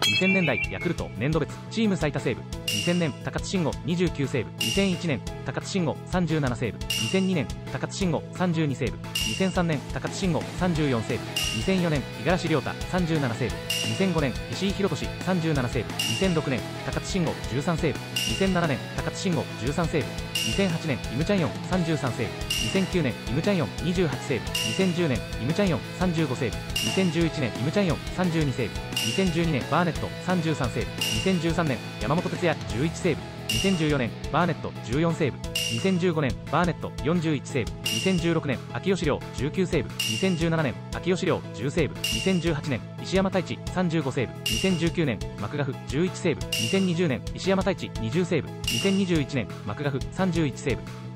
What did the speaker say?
2000年代ヤクルト年度別チーム最多セーブ。2000年高津臣吾29セーブ。2001年高津臣吾37セーブ。2002年高津臣吾32セーブ。2003年高津臣吾34セーブ。2004年五十嵐亮太37セーブ。2005年石井宏俊37セーブ。2006年高津臣吾13セーブ。2007年高津臣吾13セーブ。2008年イムチャンヨン33セーブ。2009年イムチャンヨン28セーブ。2010年イムチャンヨン35セーブ。2011年イムチャンヨン32セーブ。2012年バーネット33セーブ。2013年山本哲也11セーブ。2014年バーネット14セーブ。2015年バーネット41セーブ。2016年秋吉亮19セーブ。2017年秋吉亮10セーブ。2018年石山太一35セーブ。2019年マクガフ11セーブ。2020年石山太一20セーブ。2021年マクガフ31セーブ。